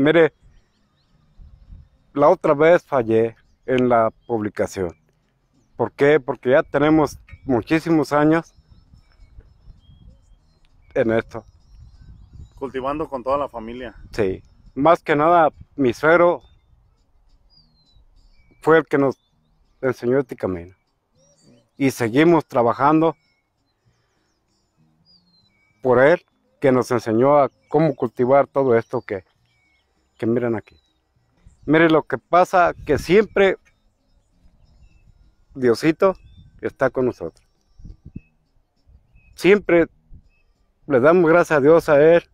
Mire, la otra vez fallé en la publicación. ¿Por qué? Porque ya tenemos muchísimos años en esto. Cultivando con toda la familia. Sí. Más que nada, mi suegro fue el que nos enseñó este camino. Y seguimos trabajando por él, que nos enseñó a cómo cultivar todo esto que miran aquí. Mire, lo que pasa que siempre Diosito está con nosotros. Siempre le damos gracias a Dios, a Él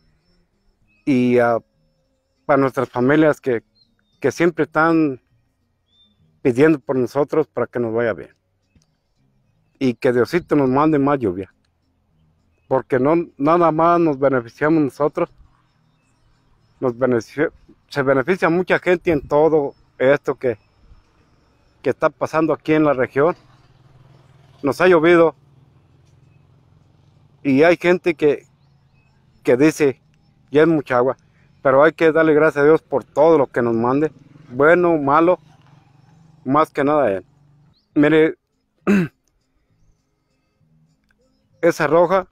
y a nuestras familias que siempre están pidiendo por nosotros para que nos vaya bien. Y que Diosito nos mande más lluvia. Porque no nada más nos beneficiamos nosotros, se beneficia mucha gente en todo esto que está pasando aquí en la región. Nos ha llovido y hay gente que dice, ya es mucha agua, pero hay que darle gracias a Dios por todo lo que nos mande, bueno o malo, más que nada a Él. Mire, esa roja,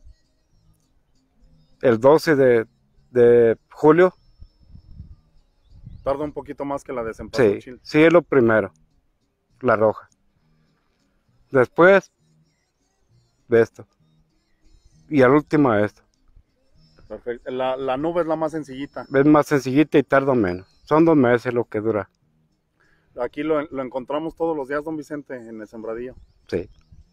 el 12 de julio, Tarda un poquito más que la de sí, cempasúchil. sí es lo primero, la roja. Después de esto. Y al último esto. Perfecto. La nube es la más sencillita. Es más sencillita y tarda menos. Son 2 meses lo que dura. Aquí lo encontramos todos los días, don Vicente, en el sembradío. Sí.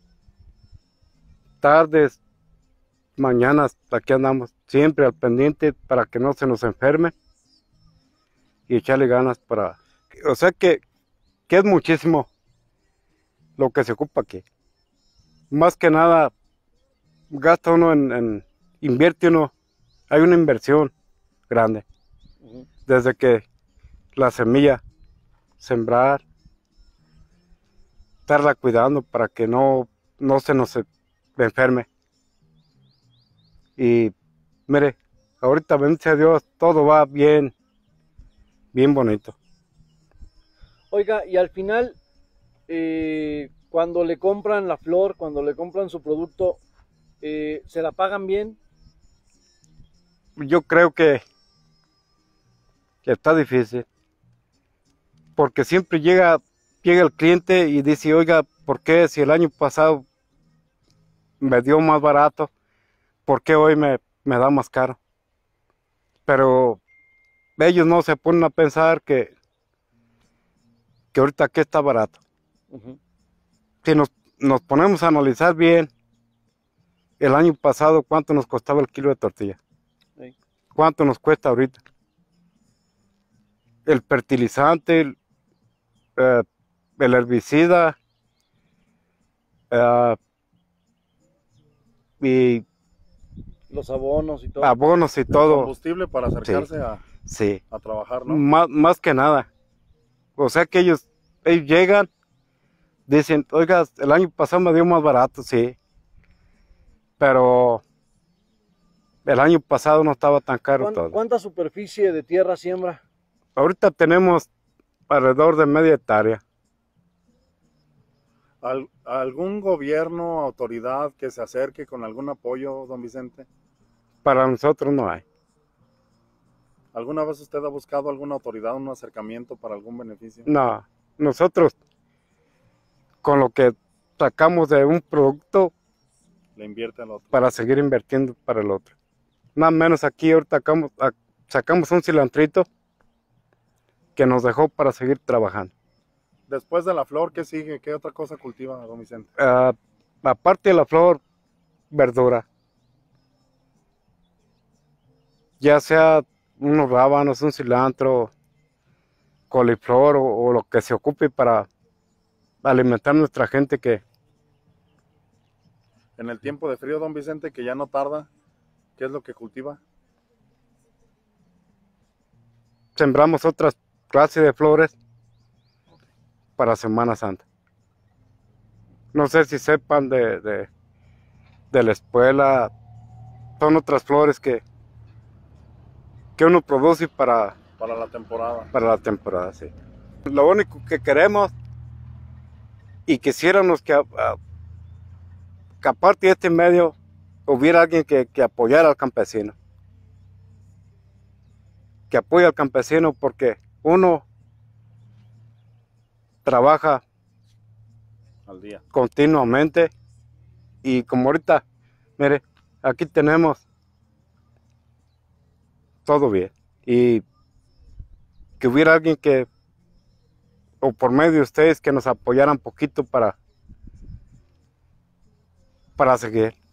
Tardes, mañanas, aquí andamos siempre al pendiente para que no se nos enferme y echarle ganas para... O sea que es muchísimo lo que se ocupa aquí. Más que nada, gasta uno invierte uno, hay una inversión grande. Desde que la semilla, sembrar, estarla cuidando para que no se nos enferme. Y mire, ahorita bendito a Dios, todo va bien, bien bonito. Oiga, y al final, cuando le compran la flor, cuando le compran su producto, ¿se la pagan bien? Yo creo que está difícil, porque siempre llega el cliente y dice, oiga, ¿por qué si el año pasado me dio más barato, por qué hoy me da más caro? Pero ellos no se ponen a pensar que ahorita aquí está barato. Si nos ponemos a analizar bien, el año pasado, ¿cuánto nos costaba el kilo de tortilla? Sí. ¿Cuánto nos cuesta ahorita? El fertilizante, el herbicida, y Los abonos y todo. abonos y El todo. combustible para acercarse Sí. a trabajar, ¿no? Más que nada. O sea que ellos llegan, dicen, oiga, el año pasado me dio más barato, sí. Pero el año pasado no estaba tan caro todo. ¿Cuánta superficie de tierra siembra? Ahorita tenemos alrededor de media hectárea. ¿Algún gobierno, autoridad que se acerque con algún apoyo, don Vicente? Para nosotros no hay. ¿Alguna vez usted ha buscado alguna autoridad, un acercamiento para algún beneficio? No, nosotros con lo que sacamos de un producto Le invierte al otro. para seguir invirtiendo para el otro. Nada menos aquí ahorita sacamos un cilantrito que nos dejó para seguir trabajando. Después de la flor, ¿qué sigue? ¿Qué otra cosa cultiva, don Vicente? Aparte de la flor, verdura. Ya sea unos rábanos, un cilantro, coliflor o lo que se ocupe para alimentar a nuestra gente que... En el tiempo de frío, don Vicente, que ya no tarda, ¿qué es lo que cultiva? Sembramos otras clases de flores para Semana Santa. No sé si sepan de la espuela, son otras flores que que uno produce para la temporada. Para la temporada, sí. Lo único que queremos y quisiéramos que aparte de este medio hubiera alguien que apoyara al campesino. Que apoye al campesino porque uno trabaja Al día. continuamente y como ahorita, mire, aquí tenemos todo bien y que hubiera alguien o por medio de ustedes que nos apoyaran un poquito para seguir.